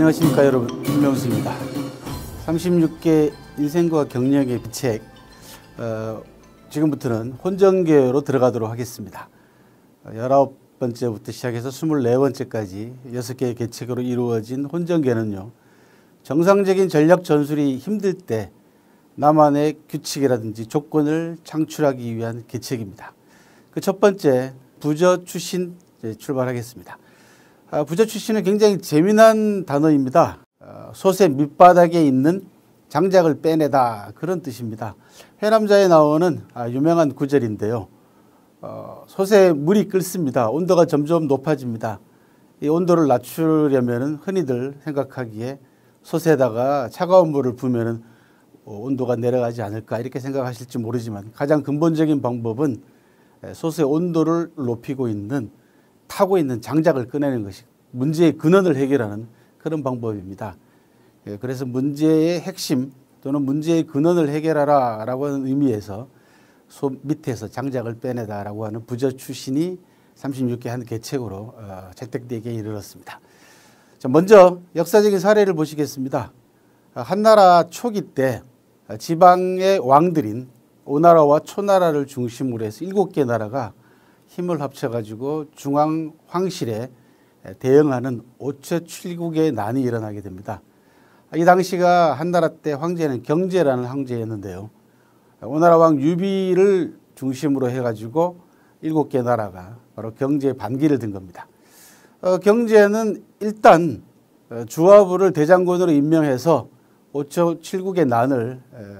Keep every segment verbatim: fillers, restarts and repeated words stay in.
안녕하십니까 여러분, 김명수입니다. 삼십육 개 인생과 경력의 책, 어, 지금부터는 혼전계로 들어가도록 하겠습니다. 열아홉 번째부터 시작해서 스물네 번째까지 여섯 개의 계책으로 이루어진 혼전계는요, 정상적인 전략 전술이 힘들 때 나만의 규칙이라든지 조건을 창출하기 위한 계책입니다. 그 첫 번째, 부저 출신 출발하겠습니다. 부저 출신은 굉장히 재미난 단어입니다. 솥의 밑바닥에 있는 장작을 빼내다, 그런 뜻입니다. 해남자에 나오는 유명한 구절인데요. 솥에 물이 끓습니다. 온도가 점점 높아집니다. 이 온도를 낮추려면 흔히들 생각하기에 솥에다가 차가운 물을 부으면 온도가 내려가지 않을까, 이렇게 생각하실지 모르지만 가장 근본적인 방법은 솥의 온도를 높이고 있는, 타고 있는 장작을 꺼내는 것이 문제의 근원을 해결하는 그런 방법입니다. 그래서 문제의 핵심 또는 문제의 근원을 해결하라 라고 하는 의미에서 솥 밑에서 장작을 빼내다라고 하는 부저 출신이 삼십육 개 한 계책으로 채택되기에 이르렀습니다. 자, 먼저 역사적인 사례를 보시겠습니다. 한나라 초기 때 지방의 왕들인 오나라와 초나라를 중심으로 해서 일곱 개 나라가 힘을 합쳐가지고 중앙 황실에 대응하는 오초칠국의 난이 일어나게 됩니다. 이 당시가 한나라 때 황제는 경제라는 황제였는데요. 오나라 왕 유비를 중심으로 해가지고 일곱 개 나라가 바로 경제에 반기를 든 겁니다. 어, 경제는 일단 주화부를 대장군으로 임명해서 오초칠국의 난을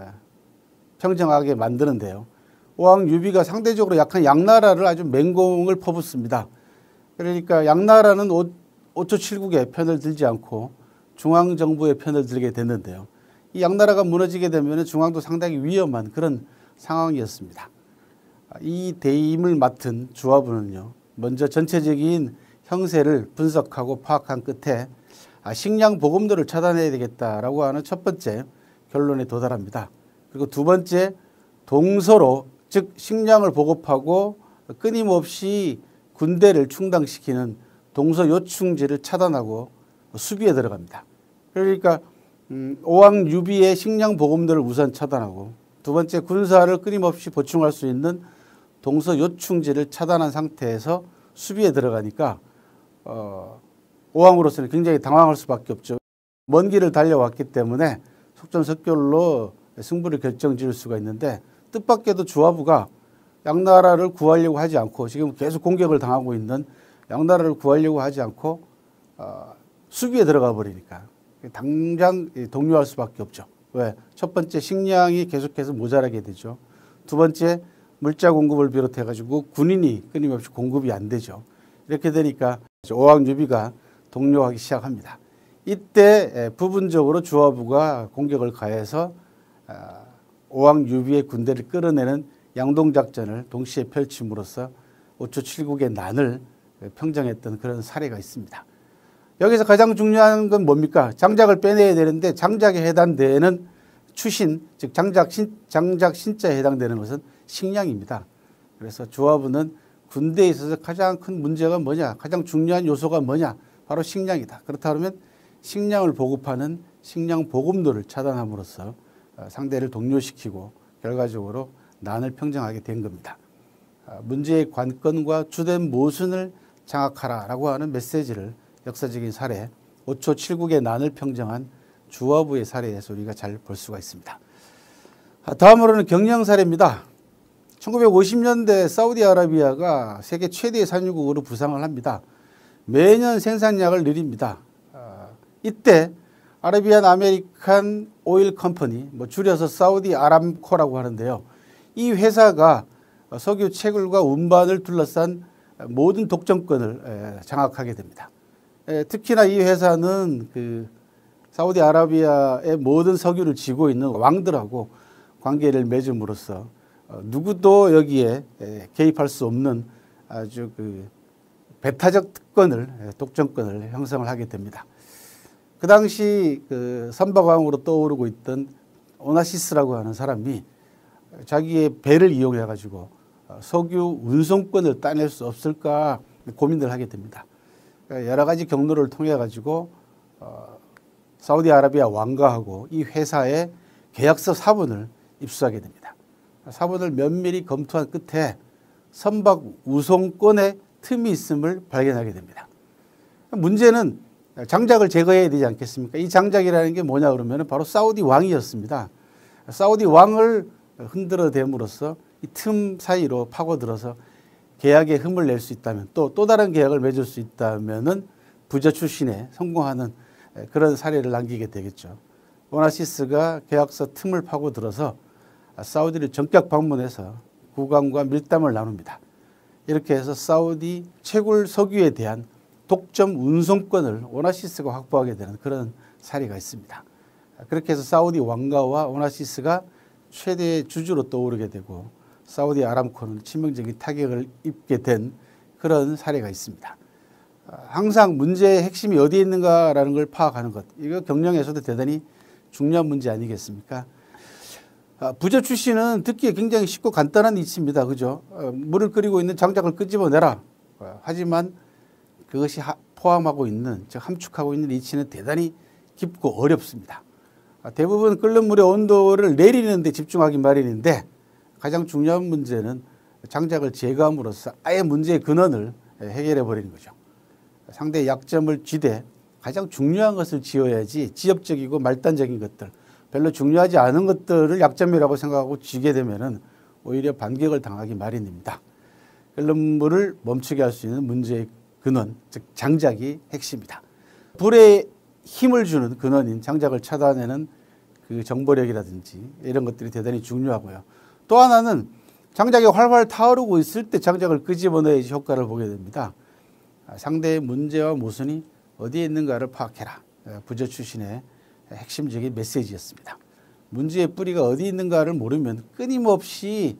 평정하게 만드는데요. 왕 유비가 상대적으로 약한 양나라를 아주 맹공을 퍼붓습니다. 그러니까 양나라는 오초칠국의 편을 들지 않고 중앙정부의 편을 들게 됐는데요. 이 양나라가 무너지게 되면 중앙도 상당히 위험한 그런 상황이었습니다. 이 대임을 맡은 주화부는요, 먼저 전체적인 형세를 분석하고 파악한 끝에 식량 보급로를 차단해야 되겠다라고 하는 첫 번째 결론에 도달합니다. 그리고 두 번째, 동서로, 즉 식량을 보급하고 끊임없이 군대를 충당시키는 동서 요충지를 차단하고 수비에 들어갑니다. 그러니까 음, 오왕 유비의 식량 보급로를 우선 차단하고, 두 번째, 군사를 끊임없이 보충할 수 있는 동서 요충지를 차단한 상태에서 수비에 들어가니까 어, 오왕으로서는 굉장히 당황할 수밖에 없죠. 먼 길을 달려왔기 때문에 속전속결로 승부를 결정지을 수가 있는데, 뜻밖에도 주화부가 양나라를 구하려고 하지 않고, 지금 계속 공격을 당하고 있는 양나라를 구하려고 하지 않고 어, 수비에 들어가 버리니까 당장 동요할 수밖에 없죠. 왜? 첫 번째, 식량이 계속해서 모자라게 되죠. 두 번째, 물자 공급을 비롯해 가지고 군인이 끊임없이 공급이 안 되죠. 이렇게 되니까 오왕 유비가 동요하기 시작합니다. 이때 부분적으로 주화부가 공격을 가해서 오왕 유비의 군대를 끌어내는 양동작전을 동시에 펼침으로써 오초칠국의 난을 평정했던 그런 사례가 있습니다. 여기서 가장 중요한 건 뭡니까? 장작을 빼내야 되는데, 장작에 해당되는 추신, 즉 장작, 신, 장작 신자에 해당되는 것은 식량입니다. 그래서 주화부는 군대에 있어서 가장 큰 문제가 뭐냐, 가장 중요한 요소가 뭐냐, 바로 식량이다. 그렇다면 식량을 보급하는 식량 보급로를 차단함으로써 상대를 동요시키고 결과적으로 난을 평정하게 된 겁니다. 문제의 관건과 주된 모순을 장악하라라고 하는 메시지를 역사적인 사례, 오초칠국의 난을 평정한 주화부의 사례에서 우리가 잘 볼 수가 있습니다. 다음으로는 경영 사례입니다. 천구백오십 년대 사우디아라비아가 세계 최대의 산유국으로 부상을 합니다. 매년 생산량을 늘립니다. 이때 아라비안 아메리칸 오일 컴퍼니, 뭐 줄여서 사우디 아람코라고 하는데요. 이 회사가 석유 채굴과 운반을 둘러싼 모든 독점권을 장악하게 됩니다. 특히나 이 회사는 그 사우디아라비아의 모든 석유를 쥐고 있는 왕들하고 관계를 맺음으로써 누구도 여기에 개입할 수 없는 아주 그 배타적 특권을, 독점권을 형성을 하게 됩니다. 그 당시 그 선박왕으로 떠오르고 있던 오나시스라고 하는 사람이 자기의 배를 이용해 가지고 석유 운송권을 따낼 수 없을까 고민을 하게 됩니다. 여러 가지 경로를 통해 가지고 사우디아라비아 왕가하고 이 회사의 계약서 사본을 입수하게 됩니다. 사본을 면밀히 검토한 끝에 선박 우송권의 틈이 있음을 발견하게 됩니다. 문제는 장작을 제거해야 되지 않겠습니까? 이 장작이라는 게 뭐냐 그러면 바로 사우디 왕이었습니다. 사우디 왕을 흔들어 댐으로써 이 틈 사이로 파고들어서 계약에 흠을 낼 수 있다면 또, 또 다른 계약을 맺을 수 있다면은 부자 출신에 성공하는 그런 사례를 남기게 되겠죠. 오나시스가 계약서 틈을 파고들어서 사우디를 전격 방문해서 국왕과 밀담을 나눕니다. 이렇게 해서 사우디 채굴 석유에 대한 독점 운송권을 오나시스가 확보하게 되는 그런 사례가 있습니다. 그렇게 해서 사우디 왕가와 오나시스가 최대의 주주로 떠오르게 되고 사우디 아람코는 치명적인 타격을 입게 된 그런 사례가 있습니다. 항상 문제의 핵심이 어디에 있는가라는 걸 파악하는 것, 이거 경영에서도 대단히 중요한 문제 아니겠습니까? 부자 출신은 듣기에 굉장히 쉽고 간단한 이치입니다. 그죠? 물을 끓이고 있는 장작을 끄집어내라. 하지만 그것이 포함하고 있는, 즉 함축하고 있는 이치는 대단히 깊고 어렵습니다. 대부분 끓는 물의 온도를 내리는 데 집중하기 마련인데 가장 중요한 문제는 장작을 제거함으로써 아예 문제의 근원을 해결해 버리는 거죠. 상대의 약점을 쥐되 가장 중요한 것을 지어야지 지엽적이고 말단적인 것들, 별로 중요하지 않은 것들을 약점이라고 생각하고 쥐게 되면은 오히려 반격을 당하기 마련입니다. 끓는 물을 멈추게 할 수 있는 문제의 근원, 즉 장작이 핵심이다. 불에 힘을 주는 근원인 장작을 차단하는 그 정보력이라든지 이런 것들이 대단히 중요하고요. 또 하나는 장작이 활활 타오르고 있을 때 장작을 끄집어내야지 효과를 보게 됩니다. 상대의 문제와 모순이 어디에 있는가를 파악해라. 부자 출신의 핵심적인 메시지였습니다. 문제의 뿌리가 어디 있는가를 모르면 끊임없이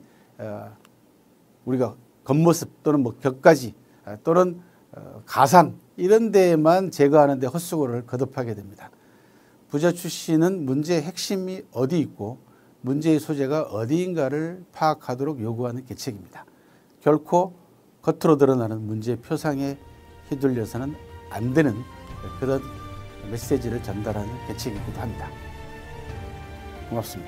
우리가 겉모습 또는 뭐 격가지 또는 가상 이런 데에만 제거하는 데 헛수고를 거듭하게 됩니다. 부자 출신은 문제의 핵심이 어디 있고 문제의 소재가 어디인가를 파악하도록 요구하는 계책입니다. 결코 겉으로 드러나는 문제의 표상에 휘둘려서는 안 되는 그런 메시지를 전달하는 계책이기도 합니다. 고맙습니다.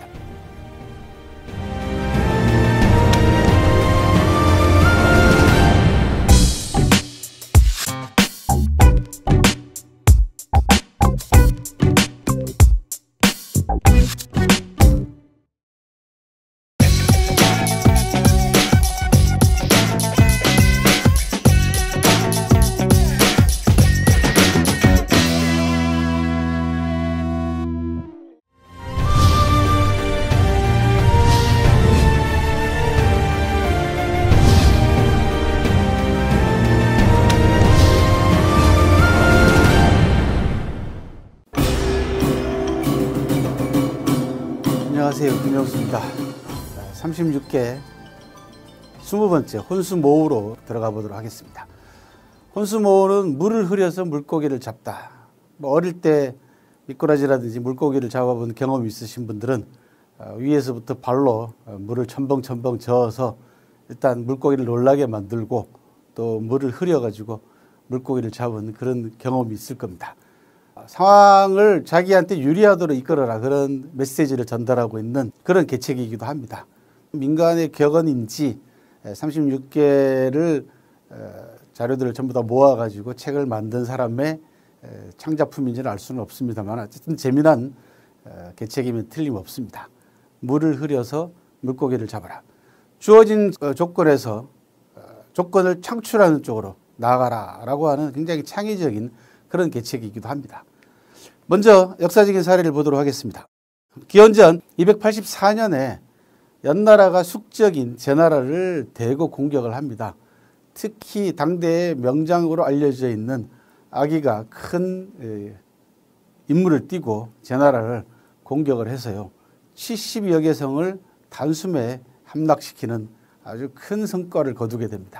안녕하세요. 김영수입니다. 삼십육 개 이십 번째 혼수모으로 들어가 보도록 하겠습니다. 혼수모으는 물을 흐려서 물고기를 잡다. 뭐 어릴 때 미꾸라지라든지 물고기를 잡아본 경험이 있으신 분들은 위에서부터 발로 물을 첨벙첨벙 저어서 일단 물고기를 놀라게 만들고 또 물을 흐려가지고 물고기를 잡은 그런 경험이 있을 겁니다. 상황을 자기한테 유리하도록 이끌어라, 그런 메시지를 전달하고 있는 그런 계책이기도 합니다. 민간의 격언인지 삼십육 개를 자료들을 전부 다 모아가지고 책을 만든 사람의 창작품인지는 알 수는 없습니다만 어쨌든 재미난 계책이면 틀림없습니다. 물을 흐려서 물고기를 잡아라. 주어진 조건에서 조건을 창출하는 쪽으로 나아가라 라고 하는 굉장히 창의적인 그런 계책이기도 합니다. 먼저 역사적인 사례를 보도록 하겠습니다. 기원전 이백팔십사 년에 연나라가 숙적인 제나라를 대거 공격을 합니다. 특히 당대의 명장으로 알려져 있는 아기가 큰 임무를 띠고 제나라를 공격을 해서요. 칠십여 개 성을 단숨에 함락시키는 아주 큰 성과를 거두게 됩니다.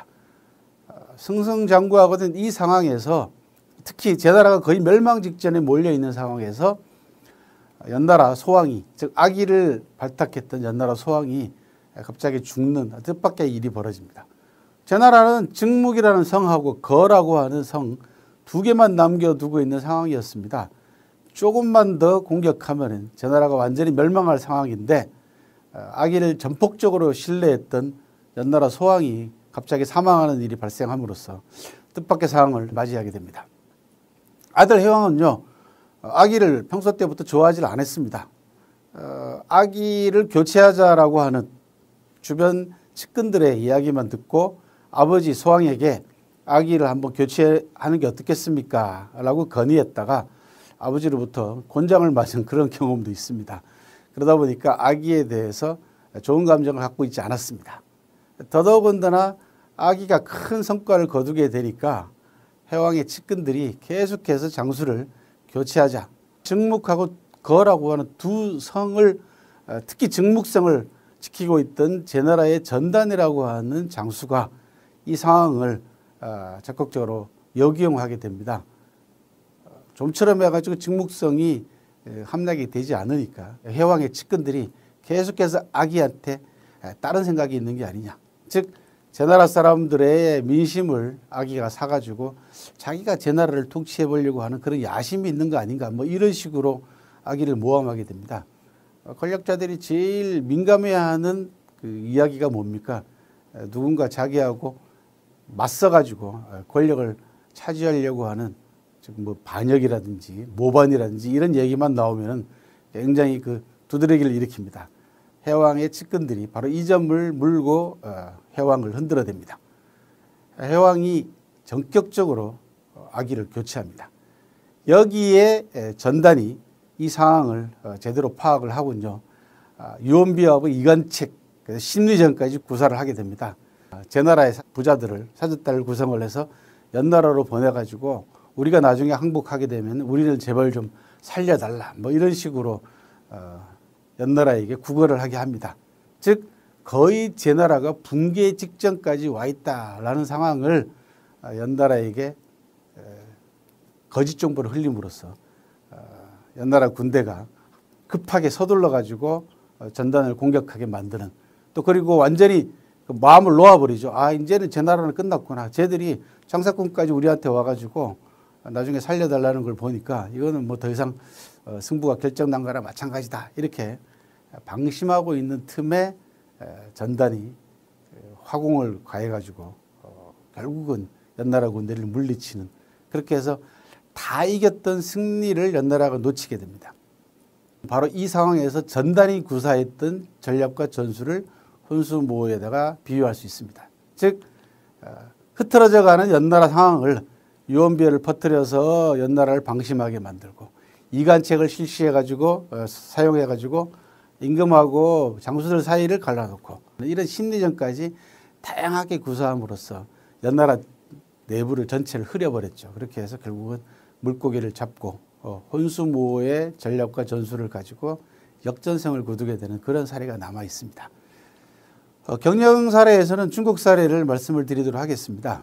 승승장구하거든 이 상황에서 특히 제나라가 거의 멸망 직전에 몰려있는 상황에서 연나라 소왕이, 즉 아기를 발탁했던 연나라 소왕이 갑자기 죽는 뜻밖의 일이 벌어집니다. 제나라는 증묵이라는 성하고 거라고 하는 성 두 개만 남겨두고 있는 상황이었습니다. 조금만 더 공격하면 저 나라가 완전히 멸망할 상황인데 아기를 전폭적으로 신뢰했던 연나라 소왕이 갑자기 사망하는 일이 발생함으로써 뜻밖의 상황을 맞이하게 됩니다. 아들 해왕은요, 아기를 평소 때부터 좋아하지 않았습니다. 어, 아기를 교체하자라고 하는 주변 측근들의 이야기만 듣고 아버지 소왕에게 아기를 한번 교체하는 게 어떻겠습니까? 라고 건의했다가 아버지로부터 곤장을 맞은 그런 경험도 있습니다. 그러다 보니까 아기에 대해서 좋은 감정을 갖고 있지 않았습니다. 더더군다나 아기가 큰 성과를 거두게 되니까 해왕의 측근들이 계속해서 장수를 교체하자. 증묵하고 거라고 하는 두 성을, 특히 증묵성을 지키고 있던 제나라의 전단이라고 하는 장수가 이 상황을 적극적으로 역이용하게 됩니다. 좀처럼 해가지고 증묵성이 함락이 되지 않으니까 해왕의 측근들이 계속해서 아기한테 다른 생각이 있는 게 아니냐. 즉 제나라 사람들의 민심을 아기가 사가지고 자기가 제나라를 통치해 보려고 하는 그런 야심이 있는 거 아닌가, 뭐 이런 식으로 아기를 모함하게 됩니다. 권력자들이 제일 민감해하는 그 이야기가 뭡니까? 누군가 자기하고 맞서가지고 권력을 차지하려고 하는 지금 뭐 반역이라든지 모반이라든지 이런 얘기만 나오면 굉장히 그 두드러기를 일으킵니다. 해왕의 측근들이 바로 이 점을 물고 해왕을 흔들어댑니다. 해왕이 전격적으로 아기를 교체합니다. 여기에 전단이 이 상황을 제대로 파악을 하군요. 유언비어하고 이간책, 심리전까지 구사를 하게 됩니다. 제나라의 부자들을 사절단을 구성을 해서 연나라로 보내가지고 우리가 나중에 항복하게 되면 우리를 제발 좀 살려달라, 뭐 이런 식으로 연나라에게 구걸을 하게 합니다. 즉 거의 제나라가 붕괴 직전까지 와 있다라는 상황을 연나라에게 거짓 정보를 흘림으로써 연나라 군대가 급하게 서둘러 가지고 전단을 공격하게 만드는, 또 그리고 완전히 마음을 놓아버리죠. 아, 이제는 제나라는 끝났구나. 쟤들이 장사꾼까지 우리한테 와가지고 나중에 살려달라는 걸 보니까 이거는 뭐 더 이상 승부가 결정난 거나 마찬가지다. 이렇게 방심하고 있는 틈에 전단이 화공을 가해가지고 결국은 연나라 군대를 물리치는, 그렇게 해서 다 이겼던 승리를 연나라가 놓치게 됩니다. 바로 이 상황에서 전단이 구사했던 전략과 전술을 혼수모호에다가 비유할 수 있습니다. 즉 흐트러져가는 연나라 상황을 유언비어를 퍼뜨려서 연나라를 방심하게 만들고 이간책을 실시해가지고 사용해가지고 임금하고 장수들 사이를 갈라놓고 이런 심리전까지 다양하게 구사함으로써 연나라 내부를 전체를 흐려버렸죠. 그렇게 해서 결국은 물고기를 잡고 혼수모호의 전략과 전술을 가지고 역전성을 거두게 되는 그런 사례가 남아 있습니다. 경영 사례에서는 중국 사례를 말씀을 드리도록 하겠습니다.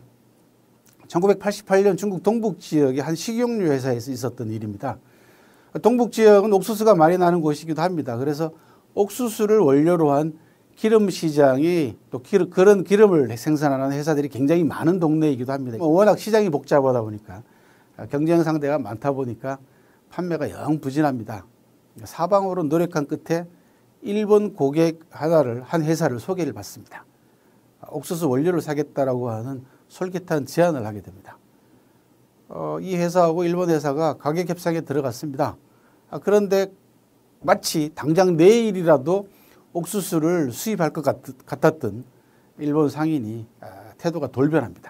천구백팔십팔 년 중국 동북 지역의 한 식용유 회사에서 있었던 일입니다. 동북 지역은 옥수수가 많이 나는 곳이기도 합니다. 그래서 옥수수를 원료로 한 기름 시장이 또 기름, 그런 기름을 생산하는 회사들이 굉장히 많은 동네이기도 합니다. 워낙 시장이 복잡하다 보니까 경쟁 상대가 많다 보니까 판매가 영 부진합니다. 사방으로 노력한 끝에 일본 고객 하나를, 한 회사를 소개를 받습니다. 옥수수 원료를 사겠다라고 하는 솔깃한 제안을 하게 됩니다. 어, 이 회사하고 일본 회사가 가격 협상에 들어갔습니다. 아, 그런데 마치 당장 내일이라도 옥수수를 수입할 것 같, 같았던 일본 상인이 아, 태도가 돌변합니다.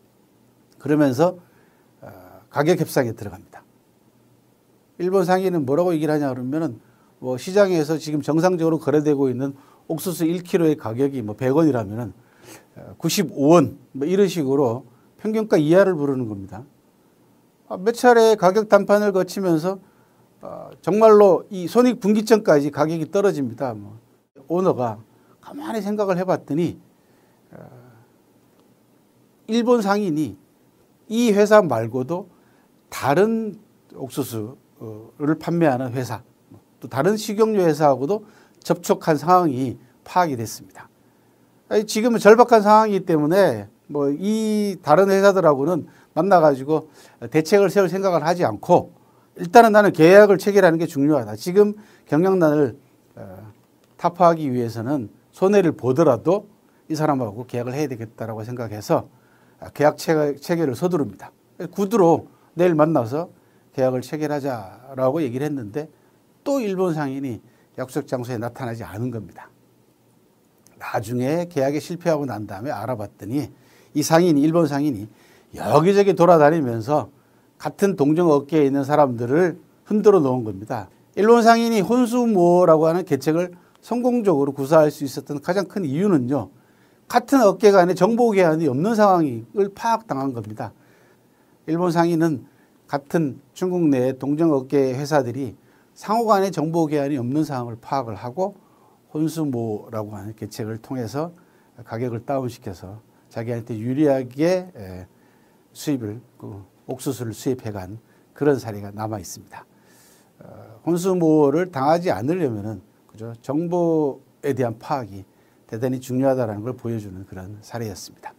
그러면서 아, 가격 협상에 들어갑니다. 일본 상인은 뭐라고 얘기를 하냐 그러면은 뭐 시장에서 지금 정상적으로 거래되고 있는 옥수수 일 킬로그램의 가격이 뭐 백 원이라면은 구십오 원 뭐 이런 식으로 평균가 이하를 부르는 겁니다. 몇 차례 가격談판을 거치면서 정말로 이 손익분기점까지 가격이 떨어집니다. 뭐 오너가 가만히 생각을 해봤더니 일본 상인이 이 회사 말고도 다른 옥수수를 판매하는 회사, 또 다른 식용유 회사하고도 접촉한 상황이 파악이 됐습니다. 지금은 절박한 상황이기 때문에 뭐 이 다른 회사들하고는 만나가지고 대책을 세울 생각을 하지 않고 일단은 나는 계약을 체결하는 게 중요하다. 지금 경영난을 어, 타파하기 위해서는 손해를 보더라도 이 사람하고 계약을 해야 되겠다라고 생각해서 계약 체결을 서두릅니다. 구두로 내일 만나서 계약을 체결하자라고 얘기를 했는데 또 일본 상인이 약속 장소에 나타나지 않은 겁니다. 나중에 계약에 실패하고 난 다음에 알아봤더니 이 상인이, 일본 상인이 여기저기 돌아다니면서 같은 동종 업계에 있는 사람들을 흔들어 놓은 겁니다. 일본 상인이 혼수모라고 하는 계책을 성공적으로 구사할 수 있었던 가장 큰 이유는요, 같은 업계 간에 정보 교환이 없는 상황을 파악당한 겁니다. 일본 상인은 같은 중국 내 동종업계 회사들이 상호 간의 정보 교환이 없는 상황을 파악을 하고 혼수모라고 하는 계책을 통해서 가격을 다운시켜서 자기한테 유리하게 수입을, 옥수수를 수입해간 그런 사례가 남아 있습니다. 혼수모를 당하지 않으려면은 그죠? 정보에 대한 파악이 대단히 중요하다는 걸 보여주는 그런 사례였습니다.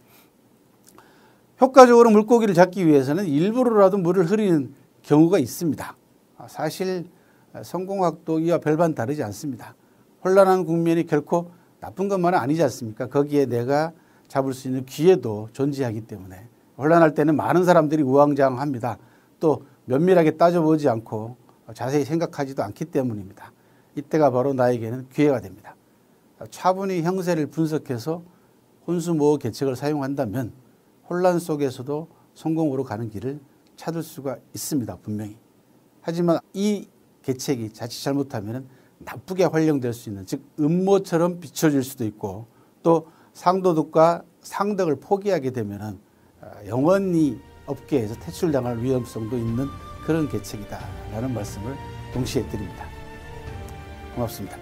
효과적으로 물고기를 잡기 위해서는 일부러라도 물을 흐리는 경우가 있습니다. 사실 성공학도 이와 별반 다르지 않습니다. 혼란한 국면이 결코 나쁜 것만은 아니지 않습니까? 거기에 내가 잡을 수 있는 기회도 존재하기 때문에 혼란할 때는 많은 사람들이 우왕좌왕합니다. 또 면밀하게 따져보지 않고 자세히 생각하지도 않기 때문입니다. 이때가 바로 나에게는 기회가 됩니다. 차분히 형세를 분석해서 혼수모 계책을 사용한다면 혼란 속에서도 성공으로 가는 길을 찾을 수가 있습니다. 분명히. 하지만 이 계책이 자칫 잘못하면 나쁘게 활용될 수 있는, 즉 음모처럼 비춰질 수도 있고 또 상도덕과 상덕을 포기하게 되면 영원히 업계에서 퇴출당할 위험성도 있는 그런 계책이다라는 말씀을 동시에 드립니다. 고맙습니다.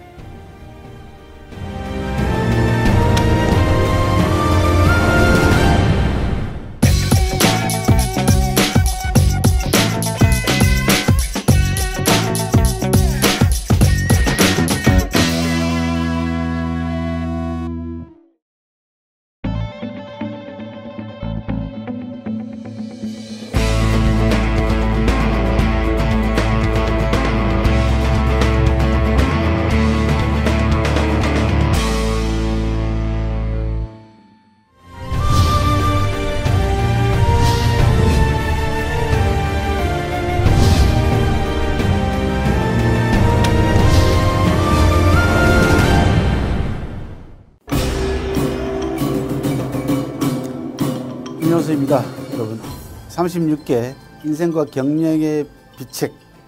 김효수입니다. 여러분, 삼십육 개 인생과 경영의 비책,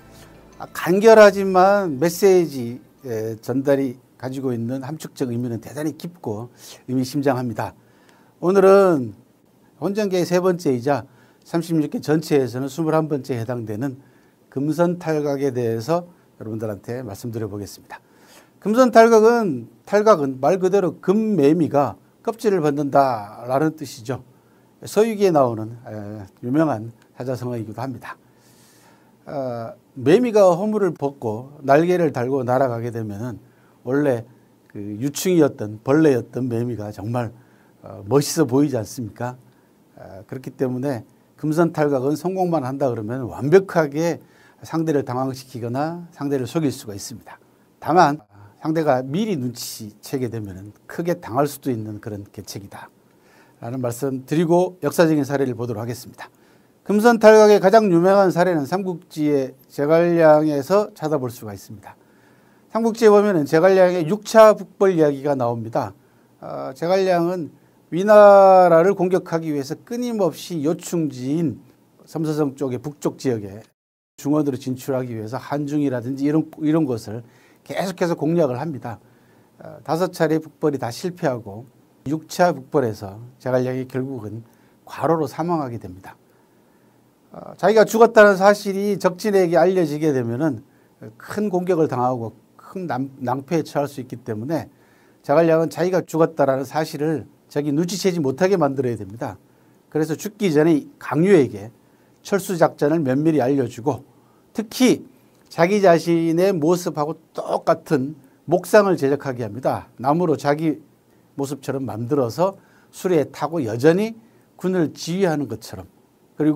간결하지만 메시지 전달이 가지고 있는 함축적 의미는 대단히 깊고 의미심장합니다. 오늘은 혼전계의 세 번째이자 삼십육 개 전체에서는 스물한 번째에 해당되는 금선탈각에 대해서 여러분들한테 말씀드려 보겠습니다. 금선탈각은, 탈각은 말 그대로 금매미가 껍질을 벗는다라는 뜻이죠. 서유기에 나오는 유명한 사자성어이기도 합니다. 어, 매미가 허물을 벗고 날개를 달고 날아가게 되면은 원래 그 유충이었던 벌레였던 매미가 정말 어, 멋있어 보이지 않습니까? 어, 그렇기 때문에 금선탈각은 성공만 한다 그러면 완벽하게 상대를 당황시키거나 상대를 속일 수가 있습니다. 다만 상대가 미리 눈치채게 되면은 크게 당할 수도 있는 그런 계책이다 라는 말씀 드리고 역사적인 사례를 보도록 하겠습니다. 금선탈각의 가장 유명한 사례는 삼국지의 제갈량에서 찾아볼 수가 있습니다. 삼국지에 보면 제갈량의 육 차 북벌 이야기가 나옵니다. 어, 제갈량은 위나라를 공격하기 위해서 끊임없이 요충지인 삼서성 쪽의 북쪽 지역에 중원으로 진출하기 위해서 한중이라든지 이런, 이런 곳을 계속해서 공략을 합니다. 어, 다섯 차례 북벌이 다 실패하고 육 차 북벌에서 제갈량이 결국은 과로로 사망하게 됩니다. 어, 자기가 죽었다는 사실이 적진에게 알려지게 되면은 큰 공격을 당하고 큰 낭, 낭패에 처할 수 있기 때문에 제갈량은 자기가 죽었다라는 사실을 자기 눈치채지 못하게 만들어야 됩니다. 그래서 죽기 전에 강유에게 철수 작전을 면밀히 알려주고 특히 자기 자신의 모습하고 똑같은 목상을 제작하게 합니다. 나무로 자기 모습처럼 만들어서 수레에 타고 여전히 군을 지휘하는 것처럼, 그리고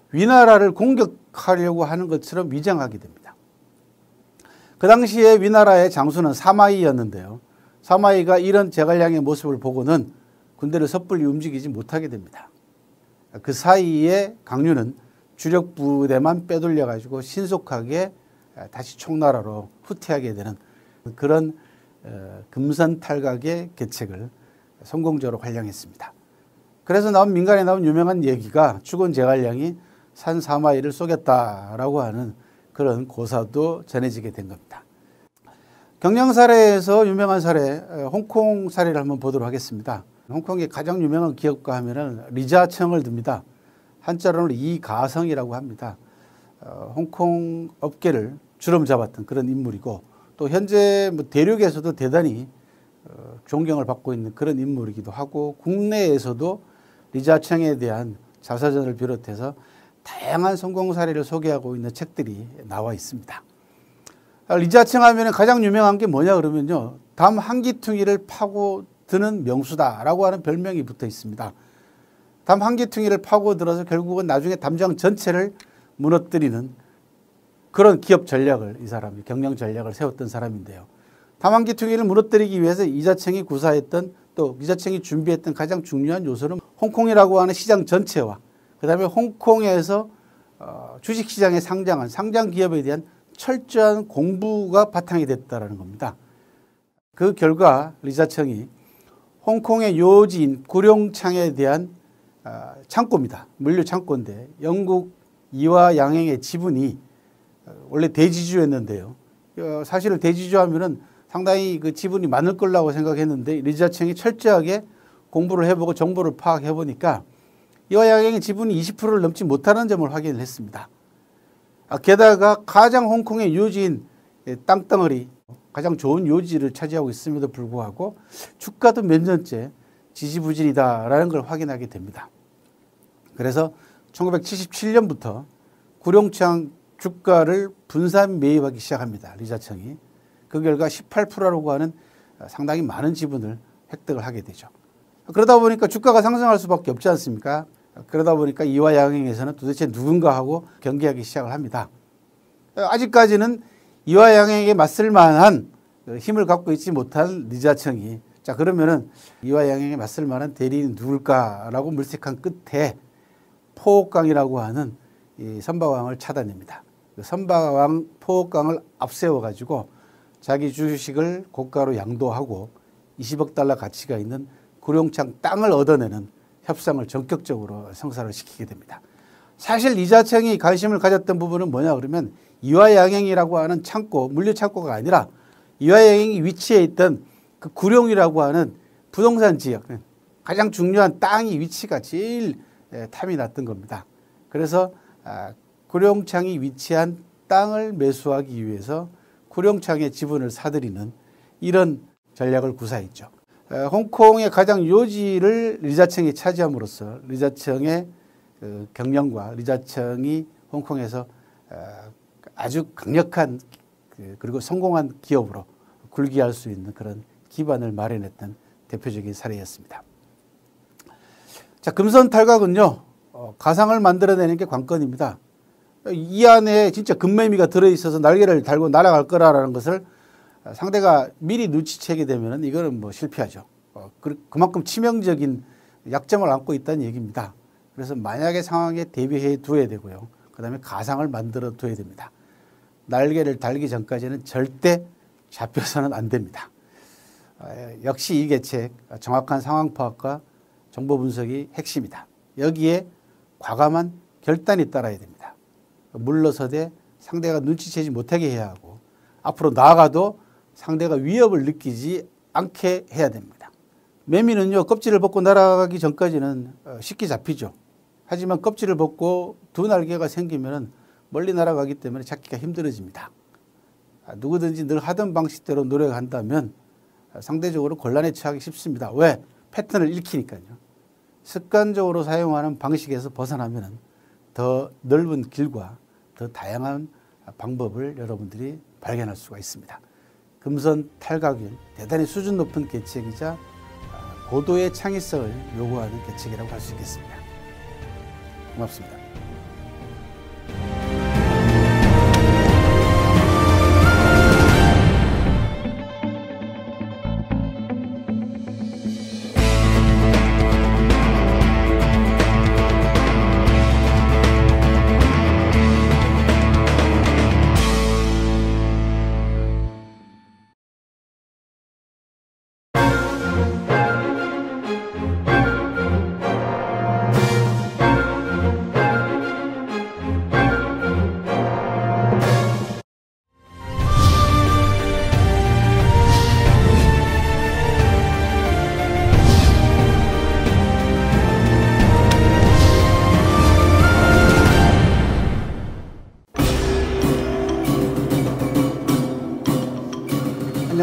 위나라를 공격하려고 하는 것처럼 위장하게 됩니다. 그 당시에 위나라의 장수는 사마이였는데요. 사마이가 이런 제갈량의 모습을 보고는 군대를 섣불리 움직이지 못하게 됩니다. 그 사이에 강류는 주력 부대만 빼돌려 가지고 신속하게 다시 총나라로 후퇴하게 되는 그런 금선탈각의 계책을 성공적으로 활용했습니다. 그래서 나온 민간에 나온 유명한 얘기가 죽은 제갈량이 산 사마이를 쏘겠다라고 하는 그런 고사도 전해지게 된 겁니다. 경량 사례에서 유명한 사례, 홍콩 사례를 한번 보도록 하겠습니다. 홍콩의 가장 유명한 기업가 하면은 리자청을 듭니다. 한자로는 이가성이라고 합니다. 어, 홍콩 업계를 주름 잡았던 그런 인물이고 또 현재 뭐 대륙에서도 대단히 어, 존경을 받고 있는 그런 인물이기도 하고 국내에서도 리자청에 대한 자서전을 비롯해서 다양한 성공 사례를 소개하고 있는 책들이 나와 있습니다. 리자청 하면 가장 유명한 게 뭐냐 그러면요. 담 한 기퉁이를 파고 드는 명수다라고 하는 별명이 붙어 있습니다. 담 한 기퉁이를 파고 들어서 결국은 나중에 담장 전체를 무너뜨리는 그런 기업 전략을 이 사람이 경영 전략을 세웠던 사람인데요. 담 한 기퉁이를 무너뜨리기 위해서 이자청이 구사했던 또 이자청이 준비했던 가장 중요한 요소는 홍콩이라고 하는 시장 전체와 그다음에 홍콩에서 어, 주식시장에 상장한 상장 기업에 대한 철저한 공부가 바탕이 됐다는 겁니다. 그 결과 리자청이 홍콩의 요지인 구룡창에 대한 어, 창고입니다. 물류 창고인데 영국 이화 양행의 지분이 원래 대지주였는데요. 어, 사실은 대지주 하면은 상당히 그 지분이 많을 거라고 생각했는데 리자청이 철저하게 공부를 해보고 정보를 파악해 보니까 이화 양행의 지분이 이십 퍼센트를 넘지 못하는 점을 확인을 했습니다. 아, 게다가 가장 홍콩의 요지인 땅덩어리 가장 좋은 요지를 차지하고 있음에도 불구하고 주가도 몇 년째 지지부진이다라는 걸 확인하게 됩니다. 그래서 천구백칠십칠 년부터 구룡창 주가를 분산 매입하기 시작합니다. 리자청이. 그 결과 십팔 퍼센트라고 하는 상당히 많은 지분을 획득을 하게 되죠. 그러다 보니까 주가가 상승할 수밖에 없지 않습니까? 그러다 보니까 이화 양행에서는 도대체 누군가 하고 경계하기 시작을 합니다. 아직까지는 이화 양행에게 맞설 만한 힘을 갖고 있지 못한 리자청이 자 그러면은 이화 양행에 맞설 만한 대리인은 누굴까라고 물색한 끝에 포옥강이라고 하는 이 선박왕을 찾아냅니다. 그 선박왕 포옥강을 앞세워 가지고 자기 주식을 고가로 양도하고 이십억 달러 가치가 있는 구룡창 땅을 얻어내는 협상을 전격적으로 성사를 시키게 됩니다. 사실 리자청이 관심을 가졌던 부분은 뭐냐 그러면 이화 양행이라고 하는 창고, 물류 창고가 아니라 이화 양행이 위치해 있던 그 구룡이라고 하는 부동산 지역, 가장 중요한 땅이 위치가 제일 탐이 났던 겁니다. 그래서 구룡창이 위치한 땅을 매수하기 위해서 구룡창의 지분을 사들이는 이런 전략을 구사했죠. 홍콩의 가장 요지를 리자청이 차지함으로써 리자청의 경영과 리자청이 홍콩에서 아주 강력한 그리고 성공한 기업으로 굴기할 수 있는 그런 기반을 마련했던 대표적인 사례였습니다. 자, 금선탈각은요, 가상을 만들어내는 게 관건입니다. 이 안에 진짜 금매미가 들어있어서 날개를 달고 날아갈 거라는 것을 상대가 미리 눈치채게 되면 이거는 뭐 실패하죠. 어, 그, 그만큼 치명적인 약점을 안고 있다는 얘기입니다. 그래서 만약의 상황에 대비해 두어야 되고요. 그 다음에 가상을 만들어 둬야 됩니다. 날개를 달기 전까지는 절대 잡혀서는 안 됩니다. 어, 역시 이 계책 정확한 상황 파악과 정보 분석이 핵심이다. 여기에 과감한 결단이 따라야 됩니다. 물러서되 상대가 눈치채지 못하게 해야 하고 앞으로 나아가도 상대가 위협을 느끼지 않게 해야 됩니다. 매미는요, 껍질을 벗고 날아가기 전까지는 쉽게 잡히죠. 하지만 껍질을 벗고 두 날개가 생기면 멀리 날아가기 때문에 잡기가 힘들어집니다. 누구든지 늘 하던 방식대로 노력한다면 상대적으로 곤란에 처하기 쉽습니다. 왜? 패턴을 읽히니까요. 습관적으로 사용하는 방식에서 벗어나면 더 넓은 길과 더 다양한 방법을 여러분들이 발견할 수가 있습니다. 금선 탈각은 대단히 수준 높은 계책이자 고도의 창의성을 요구하는 계책이라고 할 수 있겠습니다. 고맙습니다.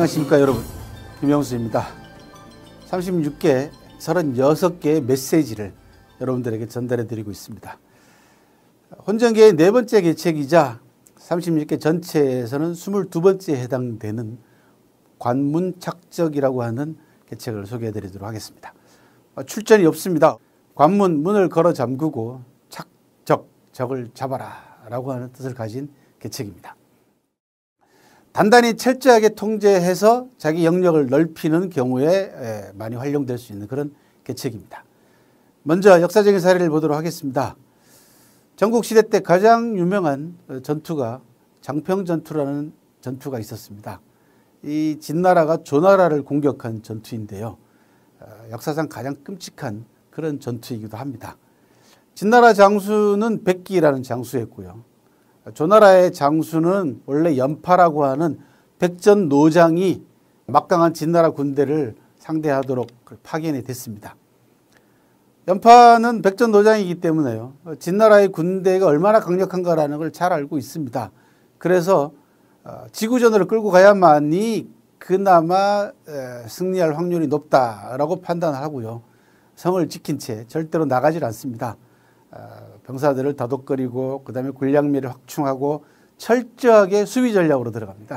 안녕하십니까 여러분, 김영수입니다. 삼십육 개, 삼십육 개의 메시지를 여러분들에게 전달해 드리고 있습니다. 혼전계의 네 번째 계책이자 삼십육 개 전체에서는 이십이 번째에 해당되는 관문착적이라고 하는 계책을 소개해 드리도록 하겠습니다. 출전이 없습니다. 관문, 문을 걸어 잠그고 착적, 적을 잡아라 라고 하는 뜻을 가진 계책입니다. 단단히 철저하게 통제해서 자기 영역을 넓히는 경우에 많이 활용될 수 있는 그런 계책입니다. 먼저 역사적인 사례를 보도록 하겠습니다. 전국시대 때 가장 유명한 전투가 장평전투라는 전투가 있었습니다. 이 진나라가 조나라를 공격한 전투인데요. 역사상 가장 끔찍한 그런 전투이기도 합니다. 진나라 장수는 백기라는 장수였고요. 조나라의 장수는 원래 연파라고 하는 백전노장이 막강한 진나라 군대를 상대하도록 파견이 됐습니다. 연파는 백전노장이기 때문에요. 진나라의 군대가 얼마나 강력한가라는 걸 잘 알고 있습니다. 그래서 지구전으로 끌고 가야만이 그나마 승리할 확률이 높다라고 판단하고요. 성을 지킨 채 절대로 나가질 않습니다. 병사들을 다독거리고 그다음에 군량미를 확충하고 철저하게 수비 전략으로 들어갑니다.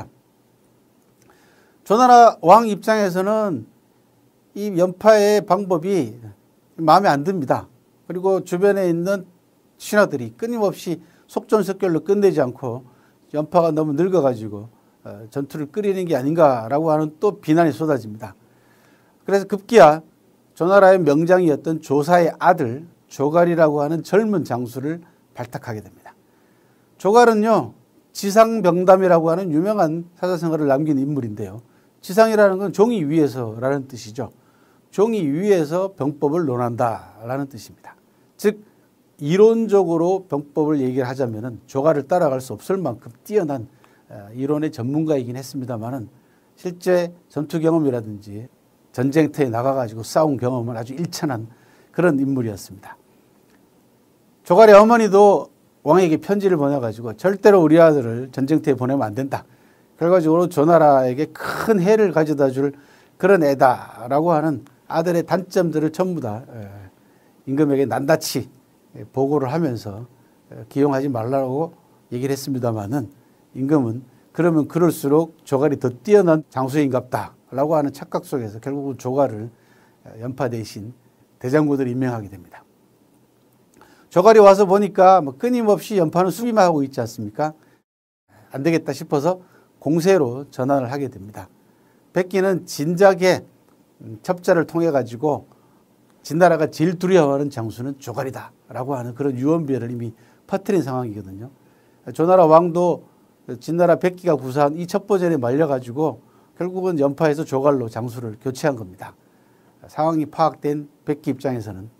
조나라 왕 입장에서는 이 연파의 방법이 마음에 안 듭니다. 그리고 주변에 있는 신하들이 끊임없이 속전속결로 끝내지 않고 연파가 너무 늙어가지고 전투를 끓이는 게 아닌가라고 하는 또 비난이 쏟아집니다. 그래서 급기야 조나라의 명장이었던 조사의 아들 조갈이라고 하는 젊은 장수를 발탁하게 됩니다. 조갈은요, 지상병담이라고 하는 유명한 사자성어를 남긴 인물인데요. 지상이라는 건 종이 위에서라는 뜻이죠. 종이 위에서 병법을 논한다라는 뜻입니다. 즉 이론적으로 병법을 얘기를 하자면은 조갈을 따라갈 수 없을 만큼 뛰어난 이론의 전문가이긴 했습니다만은 실제 전투 경험이라든지 전쟁터에 나가가지고 싸운 경험은 아주 일천한 그런 인물이었습니다. 조갈의 어머니도 왕에게 편지를 보내가지고 절대로 우리 아들을 전쟁터에 보내면 안 된다. 결과적으로 조나라에게 큰 해를 가져다 줄 그런 애다라고 하는 아들의 단점들을 전부 다 임금에게 낱낱이 보고를 하면서 기용하지 말라고 얘기를 했습니다마는 임금은 그러면 그럴수록 조갈이 더 뛰어난 장수인갑다라고 하는 착각 속에서 결국은 조갈을 연파 대신 대장군을 임명하게 됩니다. 조갈이 와서 보니까 뭐 끊임없이 연파는 수비만 하고 있지 않습니까? 안 되겠다 싶어서 공세로 전환을 하게 됩니다. 백기는 진작에 첩자를 통해 가지고 진나라가 제일 두려워하는 장수는 조갈이다 라고 하는 그런 유언비어를 이미 퍼뜨린 상황이거든요. 조나라 왕도 진나라 백기가 구사한 이 첩보전에 말려가지고 결국은 연파에서 조갈로 장수를 교체한 겁니다. 상황이 파악된 백기 입장에서는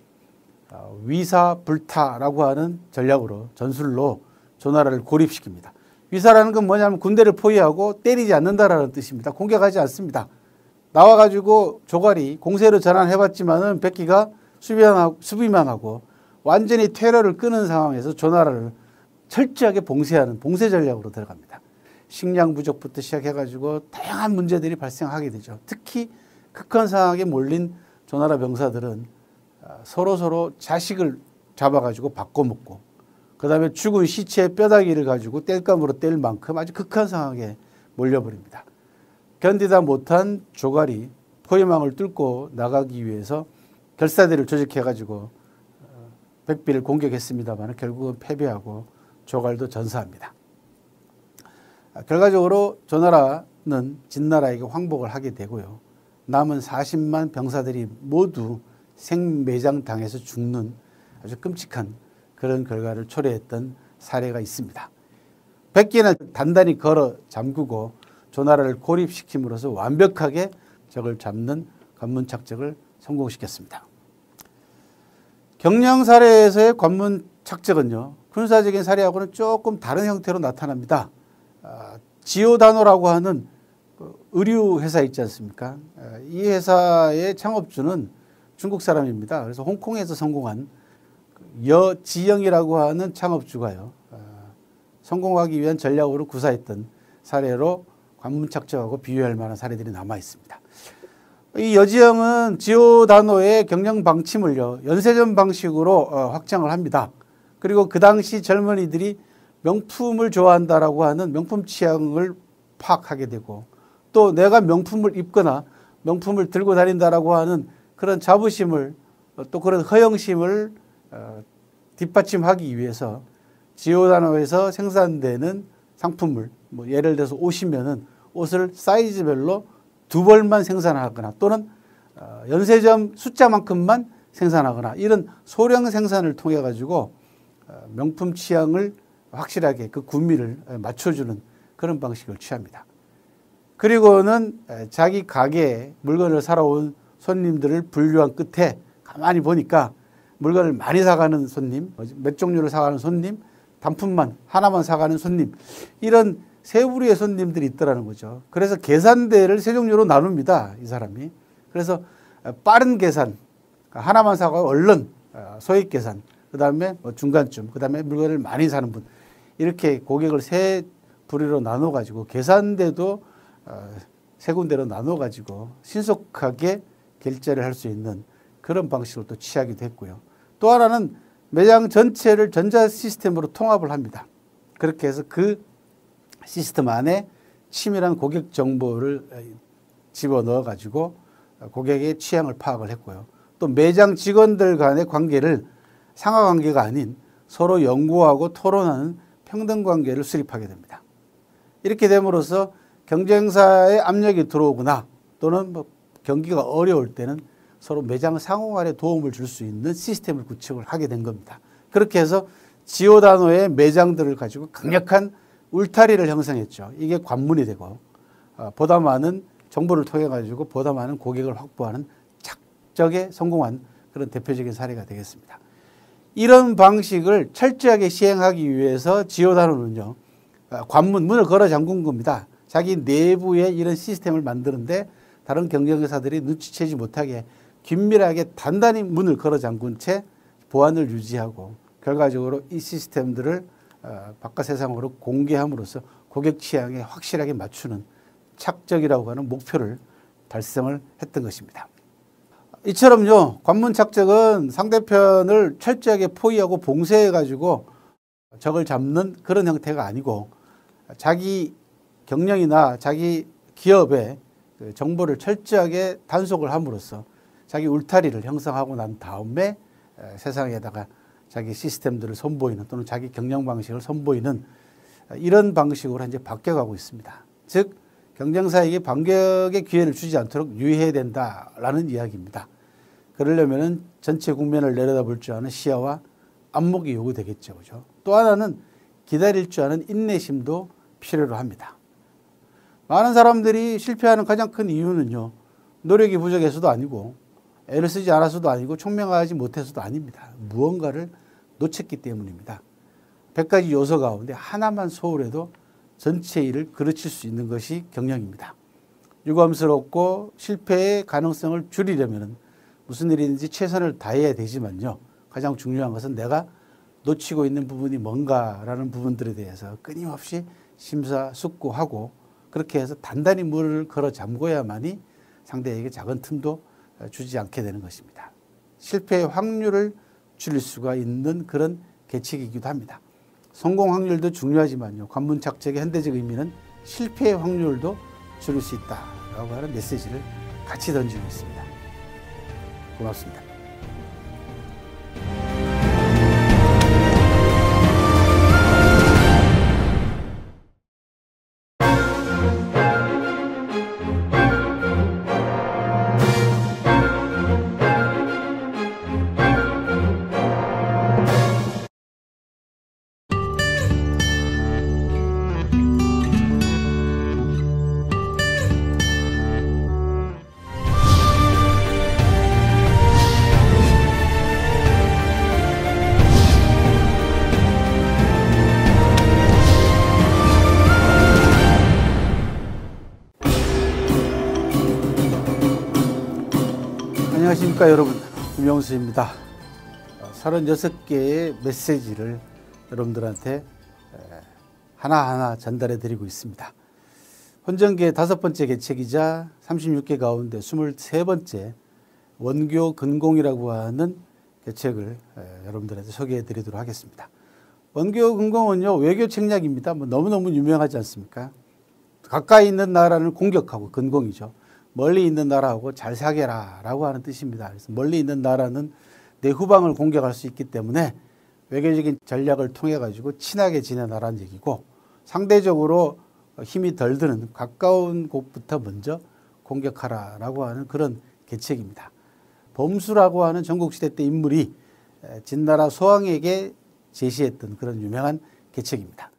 위사불타라고 하는 전략으로 전술로 조나라를 고립시킵니다. 위사라는 건 뭐냐면 군대를 포위하고 때리지 않는다라는 뜻입니다. 공격하지 않습니다. 나와가지고 조갈이 공세로 전환해봤지만은 백기가 수비만 하고 완전히 퇴로를 끄는 상황에서 조나라를 철저하게 봉쇄하는 봉쇄 전략으로 들어갑니다. 식량 부족부터 시작해가지고 다양한 문제들이 발생하게 되죠. 특히 극한 상황에 몰린 조나라 병사들은 서로 서로 자식을 잡아가지고 바꿔먹고 그 다음에 죽은 시체의 뼈다귀를 가지고 땔감으로 뗄 만큼 아주 극한 상황에 몰려버립니다. 견디다 못한 조갈이 포위망을 뚫고 나가기 위해서 결사대를 조직해가지고 백비를 공격했습니다만 결국은 패배하고 조갈도 전사합니다. 결과적으로 조나라는 진나라에게 황복을 하게 되고요. 남은 사십만 병사들이 모두 생매장 당해서 죽는 아주 끔찍한 그런 결과를 초래했던 사례가 있습니다. 백기는 단단히 걸어 잠그고 조나라를 고립시킴으로써 완벽하게 적을 잡는 관문착적을 성공시켰습니다. 경량 사례에서의 관문착적은요, 군사적인 사례하고는 조금 다른 형태로 나타납니다. 지오다노라고 하는 의류 회사 있지 않습니까? 이 회사의 창업주는 중국 사람입니다. 그래서 홍콩에서 성공한 여지영이라고 하는 창업주가요, 성공하기 위한 전략으로 구사했던 사례로 관문 착적하고 비교할 만한 사례들이 남아 있습니다. 이 여지형은 지오다노의 경영 방침을요, 연쇄전 방식으로 확장을 합니다. 그리고 그 당시 젊은이들이 명품을 좋아한다라고 하는 명품 취향을 파악하게 되고, 또 내가 명품을 입거나 명품을 들고 다닌다라고 하는 그런 자부심을, 또 그런 허영심을 뒷받침하기 위해서 지오다노에서 생산되는 상품을, 뭐 예를 들어서 옷이면은 옷을 사이즈별로 두 벌만 생산하거나 또는 연쇄점 숫자만큼만 생산하거나 이런 소량 생산을 통해 가지고 명품 취향을 확실하게 그 구미를 맞춰주는 그런 방식을 취합니다. 그리고는 자기 가게에 물건을 사러 온 손님들을 분류한 끝에 가만히 보니까 물건을 많이 사가는 손님, 몇 종류를 사가는 손님, 단품만 하나만 사가는 손님, 이런 세 부류의 손님들이 있더라는 거죠. 그래서 계산대를 세 종류로 나눕니다, 이 사람이. 그래서 빠른 계산, 하나만 사고 얼른 소액 계산, 그 다음에 중간쯤, 그 다음에 물건을 많이 사는 분, 이렇게 고객을 세 부류로 나눠가지고 계산대도 세 군데로 나눠가지고 신속하게 결제를 할 수 있는 그런 방식을 또 취하기도 했고요. 또 하나는 매장 전체를 전자 시스템으로 통합을 합니다. 그렇게 해서 그 시스템 안에 치밀한 고객 정보를 집어넣어 가지고 고객의 취향을 파악을 했고요. 또 매장 직원들 간의 관계를 상하관계가 아닌 서로 연구하고 토론하는 평등 관계를 수립하게 됩니다. 이렇게 됨으로써 경쟁사의 압력이 들어오거나 또는 뭐 경기가 어려울 때는 서로 매장 상호 간에 도움을 줄 수 있는 시스템을 구축을 하게 된 겁니다. 그렇게 해서 지오다노의 매장들을 가지고 강력한 울타리를 형성했죠. 이게 관문이 되고 보다 많은 정보를 통해 가지고 보다 많은 고객을 확보하는 착적에 성공한 그런 대표적인 사례가 되겠습니다. 이런 방식을 철저하게 시행하기 위해서 지오다노는요, 관문, 문을 걸어 잠근 겁니다. 자기 내부에 이런 시스템을 만드는데 다른 경쟁사들이 눈치채지 못하게 긴밀하게 단단히 문을 걸어 잠근 채 보안을 유지하고 결과적으로 이 시스템들을 바깥 세상으로 공개함으로써 고객 취향에 확실하게 맞추는 착적이라고 하는 목표를 달성을 했던 것입니다. 이처럼요, 관문 착적은 상대편을 철저하게 포위하고 봉쇄해 가지고 적을 잡는 그런 형태가 아니고 자기 경영이나 자기 기업의 정보를 철저하게 단속을 함으로써 자기 울타리를 형성하고 난 다음에 세상에다가 자기 시스템들을 선보이는 또는 자기 경영 방식을 선보이는 이런 방식으로 이제 바뀌어가고 있습니다. 즉 경쟁사에게 반격의 기회를 주지 않도록 유의해야 된다라는 이야기입니다. 그러려면은 전체 국면을 내려다볼 줄 아는 시야와 안목이 요구되겠죠, 그죠? 또 하나는 기다릴 줄 아는 인내심도 필요로 합니다. 많은 사람들이 실패하는 가장 큰 이유는요, 노력이 부족해서도 아니고 애를 쓰지 않아서도 아니고 총명하지 못해서도 아닙니다. 무언가를 놓쳤기 때문입니다. 백 가지 요소 가운데 하나만 소홀해도 전체 일을 그르칠 수 있는 것이 경영입니다. 유감스럽고 실패의 가능성을 줄이려면 무슨 일이든지 최선을 다해야 되지만요, 가장 중요한 것은 내가 놓치고 있는 부분이 뭔가라는 부분들에 대해서 끊임없이 심사숙고하고 그렇게 해서 단단히 문을 걸어 잠궈야만이 상대에게 작은 틈도 주지 않게 되는 것입니다. 실패의 확률을 줄일 수가 있는 그런 계책이기도 합니다. 성공 확률도 중요하지만요, 관문 착적의 현대적 의미는 실패의 확률도 줄일 수 있다라고 하는 메시지를 같이 던지고 있습니다. 고맙습니다. 안녕하십니까 여러분, 김영수입니다. 서른여섯 개의 메시지를 여러분들한테 하나하나 전달해 드리고 있습니다. 혼전계 다섯 번째 개책이자 삼십육 개 가운데 스물세 번째 원교 근공이라고 하는 개책을 여러분들한테 소개해 드리도록 하겠습니다. 원교 근공은요, 외교 책략입니다. 뭐 너무너무 유명하지 않습니까? 가까이 있는 나라를 공격하고, 근공이죠. 멀리 있는 나라하고 잘 사귀라 라고 하는 뜻입니다. 그래서 멀리 있는 나라는 내 후방을 공격할 수 있기 때문에 외교적인 전략을 통해 가지고 친하게 지내라는 얘기고, 상대적으로 힘이 덜 드는 가까운 곳부터 먼저 공격하라라고 하는 그런 계책입니다. 범수라고 하는 전국시대 때 인물이 진나라 소왕에게 제시했던 그런 유명한 계책입니다.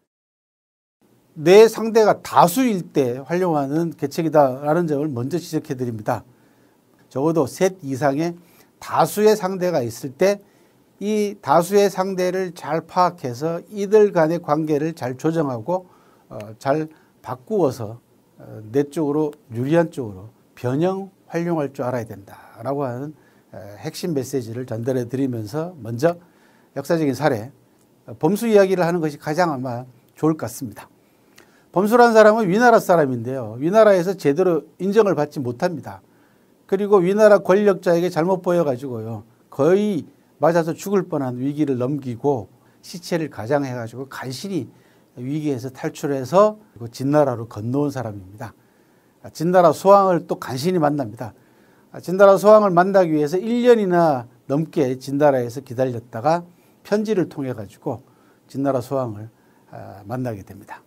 내 상대가 다수일 때 활용하는 계책이다라는 점을 먼저 지적해 드립니다. 적어도 셋 이상의 다수의 상대가 있을 때 이 다수의 상대를 잘 파악해서 이들 간의 관계를 잘 조정하고 어, 잘 바꾸어서 어, 내 쪽으로 유리한 쪽으로 변형 활용할 줄 알아야 된다라고 하는 에, 핵심 메시지를 전달해 드리면서 먼저 역사적인 사례, 범수 이야기를 하는 것이 가장 아마 좋을 것 같습니다. 범수라는 사람은 위나라 사람인데요. 위나라에서 제대로 인정을 받지 못합니다. 그리고 위나라 권력자에게 잘못 보여가지고요, 거의 맞아서 죽을 뻔한 위기를 넘기고 시체를 가장해가지고 간신히 위기에서 탈출해서 진나라로 건너온 사람입니다. 진나라 소왕을 또 간신히 만납니다. 진나라 소왕을 만나기 위해서 일 년이나 넘게 진나라에서 기다렸다가 편지를 통해 가지고 진나라 소왕을 만나게 됩니다.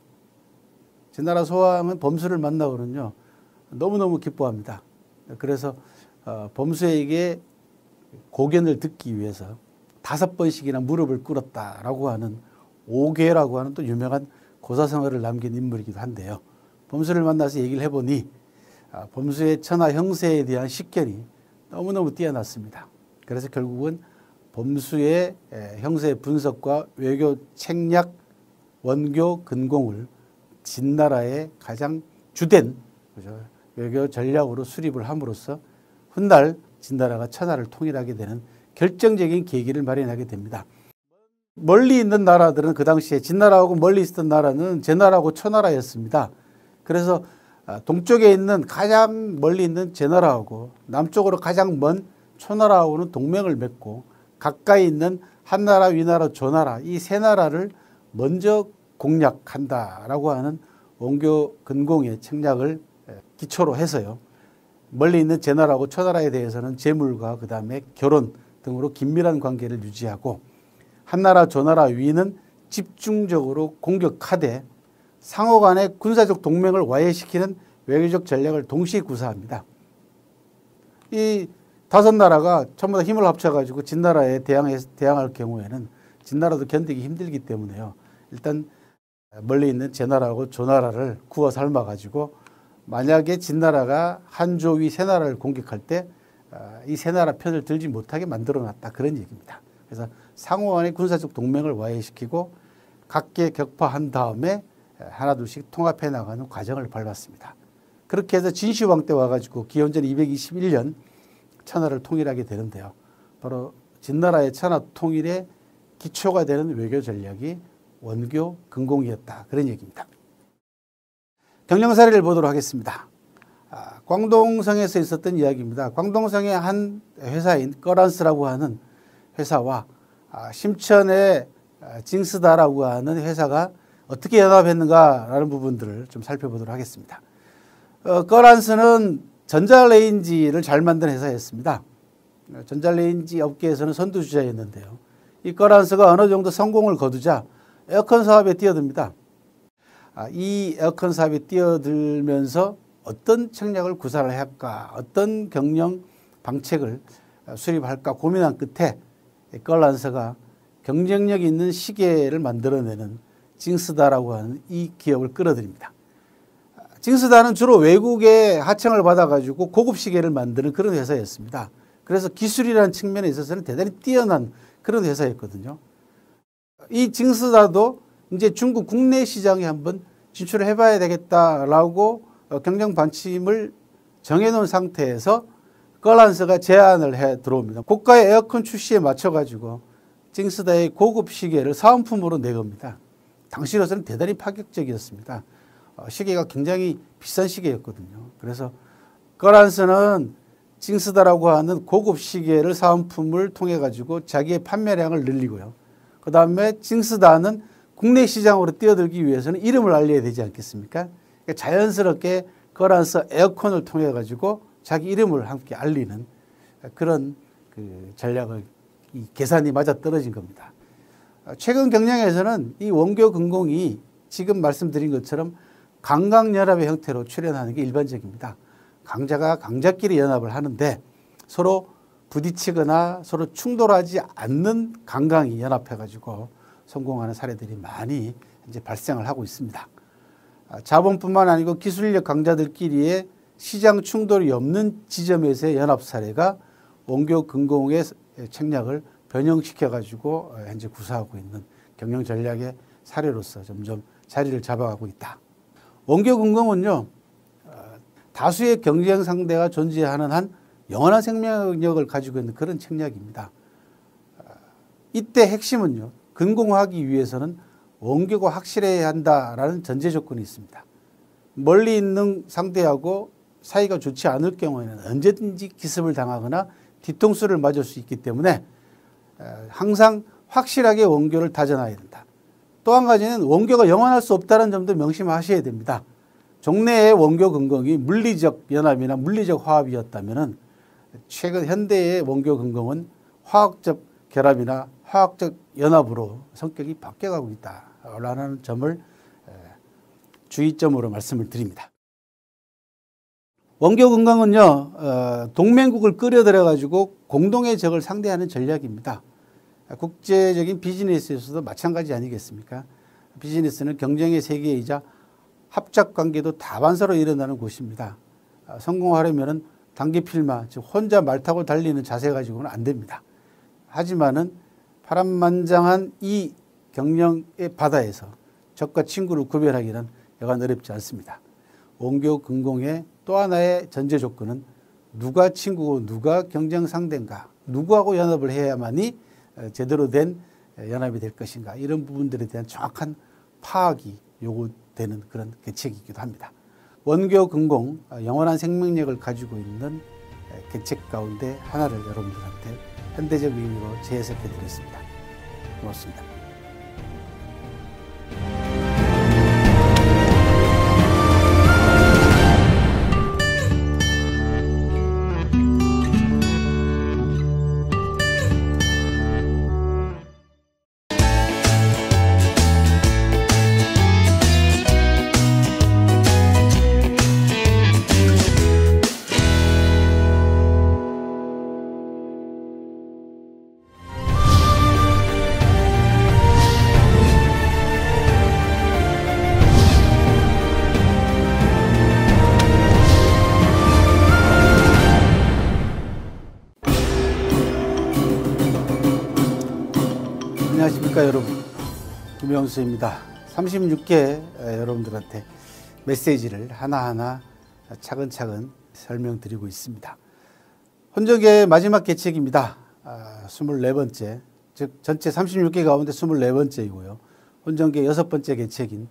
진나라 소왕은 범수를 만나고는요, 너무너무 기뻐합니다. 그래서 범수에게 고견을 듣기 위해서 다섯 번씩이나 무릎을 꿇었다라고 하는 오궤라고 하는 또 유명한 고사성어를 남긴 인물이기도 한데요. 범수를 만나서 얘기를 해보니 범수의 천하 형세에 대한 식견이 너무너무 뛰어났습니다. 그래서 결국은 범수의 형세 분석과 외교 책략, 원교 근공을 진나라의 가장 주된 외교 전략으로 수립을 함으로써 훗날 진나라가 천하를 통일하게 되는 결정적인 계기를 마련하게 됩니다. 멀리 있는 나라들은 그 당시에 진나라하고 멀리 있었던 나라는 제나라하고 초나라였습니다. 그래서 동쪽에 있는 가장 멀리 있는 제나라하고 남쪽으로 가장 먼 초나라하고는 동맹을 맺고 가까이 있는 한나라, 위나라, 조나라 이 세 나라를 먼저 공략한다라고 하는 원교 근공의 책략을 기초로 해서요, 멀리 있는 제나라하고 초나라에 대해서는 재물과 그 다음에 결혼 등으로 긴밀한 관계를 유지하고, 한나라, 조나라, 위는 집중적으로 공격하되 상호 간의 군사적 동맹을 와해시키는 외교적 전략을 동시에 구사합니다. 이 다섯 나라가 전부 다 힘을 합쳐가지고 진나라에 대항해, 대항할 경우에는 진나라도 견디기 힘들기 때문에요, 일단 멀리 있는 제나라하고 조나라를 구워 삶아가지고 만약에 진나라가 한조위 세 나라를 공격할 때 이 세 나라 편을 들지 못하게 만들어놨다, 그런 얘기입니다. 그래서 상호 간의 군사적 동맹을 와해시키고 각계 격파한 다음에 하나둘씩 통합해 나가는 과정을 밟았습니다. 그렇게 해서 진시황 때 와가지고 기원전 이백이십일 년 천하를 통일하게 되는데요. 바로 진나라의 천하 통일의 기초가 되는 외교 전략이 원교 근공이었다, 그런 얘기입니다. 경영 사례를 보도록 하겠습니다. 아, 광동성에서 있었던 이야기입니다. 광동성의 한 회사인 꺼란스라고 하는 회사와 아, 심천의 징스다라고 하는 회사가 어떻게 연합했는가라는 부분들을 좀 살펴보도록 하겠습니다. 어, 꺼란스는 전자레인지를 잘 만든 회사였습니다. 전자레인지 업계에서는 선두주자였는데요. 이 꺼란스가 어느 정도 성공을 거두자 에어컨 사업에 뛰어듭니다. 아, 이 에어컨 사업에 뛰어들면서 어떤 책략을 구사를 해야 할까, 어떤 경영 방책을 수립할까 고민한 끝에 꺼란스가 경쟁력 있는 시계를 만들어내는 징스다라고 하는 이 기업을 끌어들입니다. 징스다는 주로 외국의 하청을 받아가지고 고급 시계를 만드는 그런 회사였습니다. 그래서 기술이라는 측면에 있어서는 대단히 뛰어난 그런 회사였거든요. 이 징스다도 이제 중국 국내 시장에 한번 진출을 해봐야 되겠다라고 경영 방침을 정해놓은 상태에서 꺼란스가 제안을 해 들어옵니다. 고가의 에어컨 출시에 맞춰가지고 징스다의 고급 시계를 사은품으로 내겁니다. 당시로서는 대단히 파격적이었습니다. 시계가 굉장히 비싼 시계였거든요. 그래서 거란스는 징스다라고 하는 고급 시계를 사은품을 통해 가지고 자기의 판매량을 늘리고요. 그 다음에 징스다는 국내 시장으로 뛰어들기 위해서는 이름을 알려야 되지 않겠습니까? 그러니까 자연스럽게 거란스 에어컨을 통해 가지고 자기 이름을 함께 알리는 그런 그 전략을 이 계산이 맞아 떨어진 겁니다. 최근 경영에서는 이 원교금공이 지금 말씀드린 것처럼 강강연합의 형태로 출연하는 게 일반적입니다. 강자가 강자끼리 연합을 하는데 서로 부딪히거나 서로 충돌하지 않는 강강이 연합해가지고 성공하는 사례들이 많이 이제 발생을 하고 있습니다. 자본뿐만 아니고 기술력 강자들끼리의 시장 충돌이 없는 지점에서의 연합 사례가 원교금공의 책략을 변형시켜가지고 현재 구사하고 있는 경영 전략의 사례로서 점점 자리를 잡아가고 있다. 원교금공은요, 다수의 경쟁 상대가 존재하는 한 영원한 생명력을 가지고 있는 그런 책략입니다. 이때 핵심은요, 근공하기 위해서는 원교가 확실해야 한다라는 전제 조건이 있습니다. 멀리 있는 상대하고 사이가 좋지 않을 경우에는 언제든지 기습을 당하거나 뒤통수를 맞을 수 있기 때문에 항상 확실하게 원교를 다져놔야 된다. 또 한 가지는 원교가 영원할 수 없다는 점도 명심하셔야 됩니다. 종래의 원교금공이 물리적 연합이나 물리적 화합이었다면 최근 현대의 원교금공은 화학적 결합이나 화학적 연합으로 성격이 바뀌어가고 있다라는 점을 주의점으로 말씀을 드립니다. 원교금공은요, 동맹국을 끌어들여 가지고 공동의 적을 상대하는 전략입니다. 국제적인 비즈니스에서도 마찬가지 아니겠습니까? 비즈니스는 경쟁의 세계이자 합작 관계도 다반사로 일어나는 곳입니다. 성공하려면 단계필마, 즉 혼자 말 타고 달리는 자세 가지고는 안 됩니다. 하지만은 파란만장한 이 경영의 바다에서 적과 친구를 구별하기는 여간 어렵지 않습니다. 원교금공의 또 하나의 전제 조건은 누가 친구고 누가 경쟁 상대인가, 누구하고 연합을 해야만이 제대로 된 연합이 될 것인가, 이런 부분들에 대한 정확한 파악이 요구되는 그런 계책이기도 합니다. 원교금공, 영원한 생명력을 가지고 있는 계책 가운데 하나를 여러분들한테 현대적 의미로 재해석해 드렸습니다. 고맙습니다. 안녕하십니까 여러분, 김영수입니다. 삼십육 개 여러분들한테 메시지를 하나하나 차근차근 설명드리고 있습니다. 혼정계의 마지막 계책입니다. 아, 이십사 번째, 즉 전체 삼십육 개 가운데 이십사 번째이고요. 혼정계 여섯 번째 계책인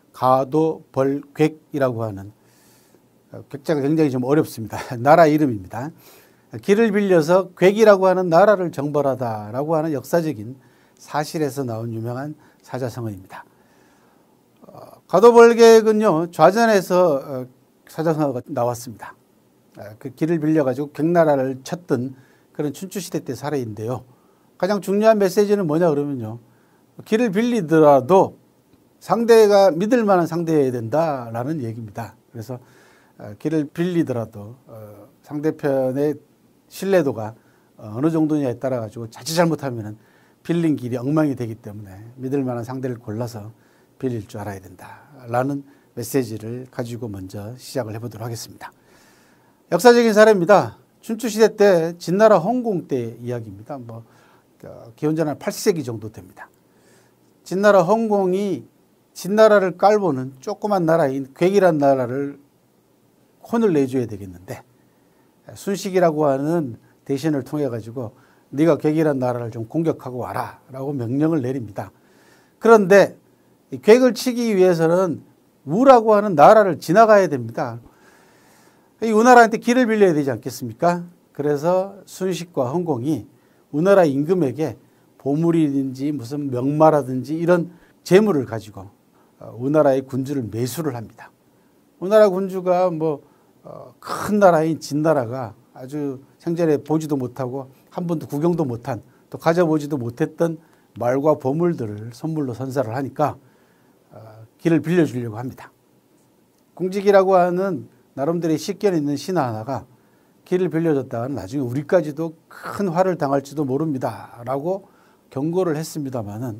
가도벌객이라고 하는, 객자가 굉장히 좀 어렵습니다. 나라 이름입니다. 길을 빌려서 객이라고 하는 나라를 정벌하다라고 하는 역사적인 사실에서 나온 유명한 사자성어입니다. 어, 가도벌객은요, 좌전에서 어, 사자성어가 나왔습니다. 어, 그 길을 빌려가지고 객나라를 쳤던 그런 춘추시대 때 사례인데요. 가장 중요한 메시지는 뭐냐 그러면요, 길을 빌리더라도 상대가 믿을 만한 상대여야 된다라는 얘기입니다. 그래서 어, 길을 빌리더라도 어, 상대편의 신뢰도가 어느 정도냐에 따라 가지고 자칫 잘못하면은 빌린 길이 엉망이 되기 때문에 믿을 만한 상대를 골라서 빌릴 줄 알아야 된다라는 메시지를 가지고 먼저 시작을 해보도록 하겠습니다. 역사적인 사례입니다. 춘추시대 때 진나라 홍공 때 이야기입니다. 뭐 기원전 한 팔 세기 정도 됩니다. 진나라 홍공이 진나라를 깔보는 조그만 나라인 객이란 나라를 혼을 내줘야 되겠는데, 순식이라고 하는 대신을 통해 가지고 네가 객이란 나라를 좀 공격하고 와라 라고 명령을 내립니다. 그런데 객을 치기 위해서는 우라고 하는 나라를 지나가야 됩니다. 이 우나라한테 길을 빌려야 되지 않겠습니까? 그래서 순식과 헌공이 우나라 임금에게 보물이든지 무슨 명마라든지 이런 재물을 가지고 우나라의 군주를 매수를 합니다. 우나라 군주가 뭐 큰 나라인 진나라가 아주 생전에 보지도 못하고 한 번도 구경도 못한 또 가져보지도 못했던 말과 보물들을 선물로 선사를 하니까 길을 빌려주려고 합니다. 공직이라고 하는 나름대로 식견 있는 신하 하나가 길을 빌려줬다가는 나중에 우리까지도 큰 화를 당할지도 모릅니다 라고 경고를 했습니다마는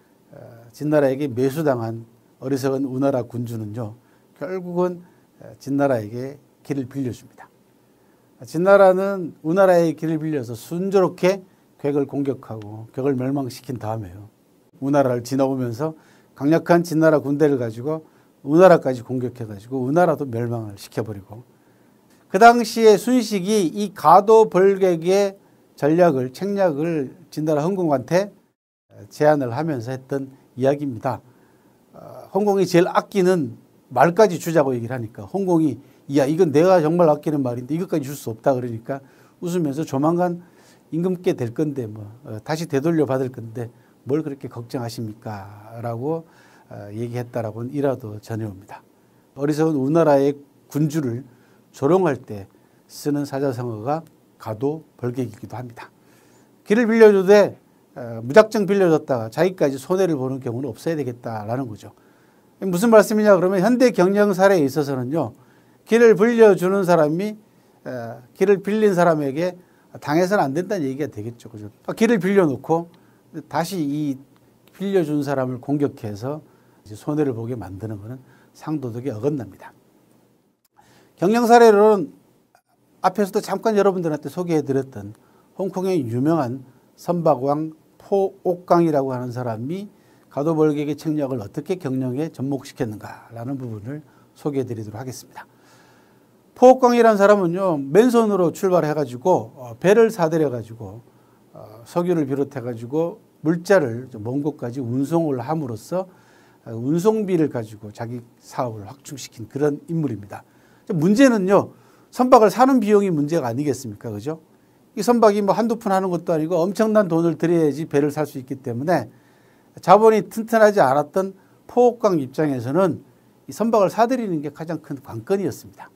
진나라에게 매수당한 어리석은 우나라 군주는요, 결국은 진나라에게 길을 빌려줍니다. 진나라는 우나라의 길을 빌려서 순조롭게 객을 공격하고 객을 멸망시킨 다음에요, 우나라를 지나오면서 강력한 진나라 군대를 가지고 우나라까지 공격해가지고 우나라도 멸망을 시켜버리고, 그 당시에 순식이 이 가도 벌객의 전략을 책략을 진나라 헌공한테 제안을 하면서 했던 이야기입니다. 헌공이 제일 아끼는 말까지 주자고 얘기를 하니까 헌공이 야 이건 내가 정말 아끼는 말인데 이것까지 줄 수 없다 그러니까 웃으면서 조만간 임금께 될 건데 뭐 다시 되돌려 받을 건데 뭘 그렇게 걱정하십니까? 라고 얘기했다라고는 일화도 전해옵니다. 어리석은 우나라의 군주를 조롱할 때 쓰는 사자성어가 가도 벌객이기도 합니다. 길을 빌려주되 무작정 빌려줬다가 자기까지 손해를 보는 경우는 없어야 되겠다라는 거죠. 무슨 말씀이냐 그러면 현대 경영 사례에 있어서는요, 길을 빌려주는 사람이 길을 빌린 사람에게 당해서는 안 된다는 얘기가 되겠죠. 그죠? 길을 빌려놓고 다시 이 빌려준 사람을 공격해서 손해를 보게 만드는 것은 상도덕에 어긋납니다. 경영 사례로는 앞에서도 잠깐 여러분들한테 소개해드렸던 홍콩의 유명한 선박왕 포옥강이라고 하는 사람이 가도벌객의 책략을 어떻게 경영에 접목시켰는가라는 부분을 소개해드리도록 하겠습니다. 포옥강이라는 사람은요, 맨손으로 출발해가지고 배를 사들여가지고 석유를 비롯해가지고 물자를 먼 곳까지 운송을 함으로써 운송비를 가지고 자기 사업을 확충시킨 그런 인물입니다. 문제는요, 선박을 사는 비용이 문제가 아니겠습니까? 그죠? 이 선박이 뭐 한두 푼 하는 것도 아니고 엄청난 돈을 들여야지 배를 살 수 있기 때문에 자본이 튼튼하지 않았던 포옥강 입장에서는 이 선박을 사들이는 게 가장 큰 관건이었습니다.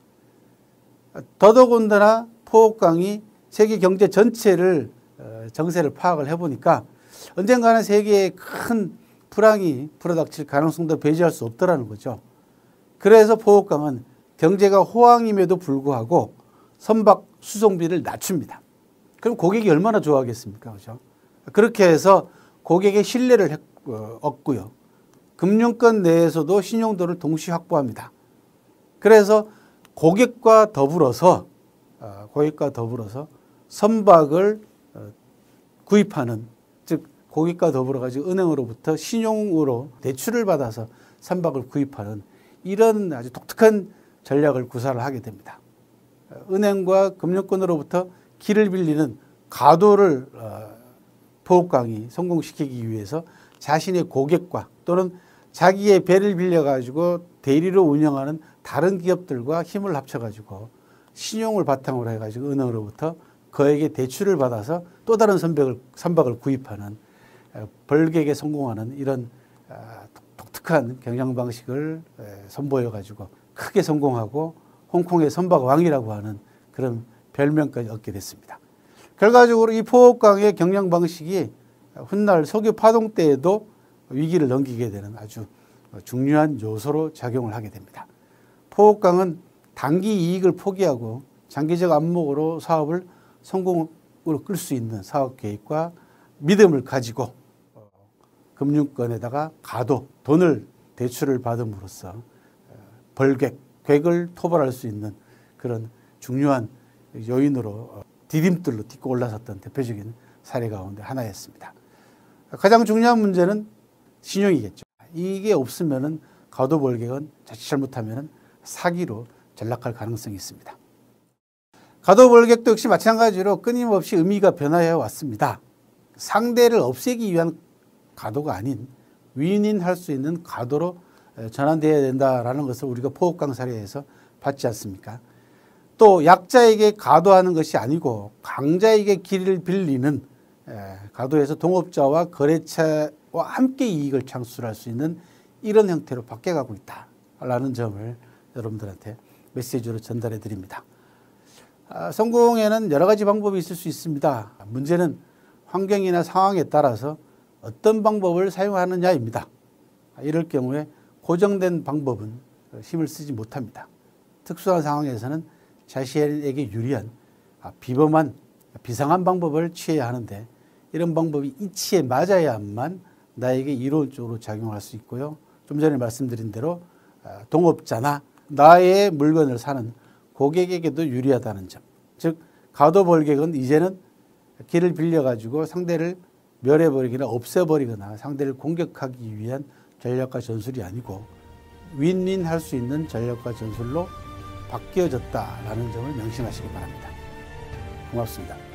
더더군다나 포옥강이 세계 경제 전체를 정세를 파악을 해보니까 언젠가는 세계에 큰 불황이 불어닥칠 가능성도 배제할 수 없더라는 거죠. 그래서 포옥강은 경제가 호황임에도 불구하고 선박 수송비를 낮춥니다. 그럼 고객이 얼마나 좋아하겠습니까? 그죠? 그렇게 해서 고객의 신뢰를 얻고요. 금융권 내에서도 신용도를 동시에 확보합니다. 그래서 고객과 더불어서 고객과 더불어서 선박을 구입하는, 즉 고객과 더불어 가지고 은행으로부터 신용으로 대출을 받아서 선박을 구입하는 이런 아주 독특한 전략을 구사를 하게 됩니다. 은행과 금융권으로부터 길을 빌리는 가도를 포옥강이 성공시키기 위해서 자신의 고객과 또는 자기의 배를 빌려가지고 대리로 운영하는 다른 기업들과 힘을 합쳐가지고 신용을 바탕으로 해가지고 은행으로부터 그에게 대출을 받아서 또 다른 선박을, 선박을 구입하는 벌객에 성공하는 이런 독특한 경영 방식을 선보여가지고 크게 성공하고 홍콩의 선박왕이라고 하는 그런 별명까지 얻게 됐습니다. 결과적으로 이 포옥강의 경영 방식이 훗날 석유 파동 때에도 위기를 넘기게 되는 아주 중요한 요소로 작용을 하게 됩니다. 포옥강은 단기 이익을 포기하고 장기적 안목으로 사업을 성공으로 끌 수 있는 사업 계획과 믿음을 가지고 금융권에다가 가도 돈을 대출을 받음으로써 벌객, 객을 토벌할 수 있는 그런 중요한 요인으로 디딤돌로 딛고 올라섰던 대표적인 사례 가운데 하나였습니다. 가장 중요한 문제는 신용이겠죠. 이게 없으면은 가도벌객은 자칫 잘못하면 사기로 전락할 가능성이 있습니다. 가도벌객도 역시 마찬가지로 끊임없이 의미가 변화해 왔습니다. 상대를 없애기 위한 가도가 아닌 윈윈할 수 있는 가도로 전환되어야 된다라는 것을 우리가 포업강 사례에서 봤지 않습니까? 또 약자에게 가도하는 것이 아니고 강자에게 길을 빌리는 가도에서 동업자와 거래처와 함께 이익을 창출할 수 있는 이런 형태로 바뀌어가고 있다라는 점을 여러분들한테 메시지로 전달해 드립니다. 아, 성공에는 여러 가지 방법이 있을 수 있습니다. 문제는 환경이나 상황에 따라서 어떤 방법을 사용하느냐입니다. 이럴 경우에 고정된 방법은 힘을 쓰지 못합니다. 특수한 상황에서는 자신에게 유리한 비범한 비상한 방법을 취해야 하는데 이런 방법이 이치에 맞아야만 나에게 이론적으로 작용할 수 있고요. 좀 전에 말씀드린 대로 동업자나 나의 물건을 사는 고객에게도 유리하다는 점. 즉 가도벌객은 이제는 길을 빌려가지고 상대를 멸해버리거나 없애버리거나 상대를 공격하기 위한 전략과 전술이 아니고 윈윈 할 수 있는 전략과 전술로 바뀌어졌다라는 점을 명심하시기 바랍니다. 고맙습니다.